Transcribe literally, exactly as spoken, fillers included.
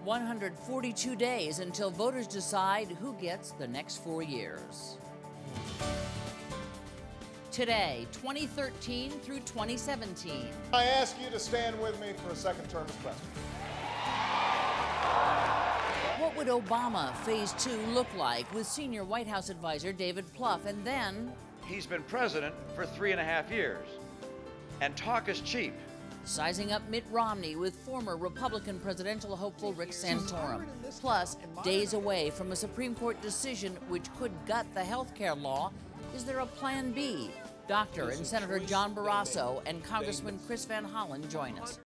one hundred forty-two days until voters decide who gets the next four years. Today, twenty thirteen through twenty seventeen. I ask you to stand with me for a second term as president. What would Obama Phase two look like with senior White House advisor David Plouffe? And then, he's been president for three and a half years, and talk is cheap. Sizing up Mitt Romney with former Republican presidential hopeful Rick Santorum. Plus, days away from a Supreme Court decision which could gut the health care law, is there a plan B? Doctor and Senator John Barrasso and Congressman Chris Van Hollen join us.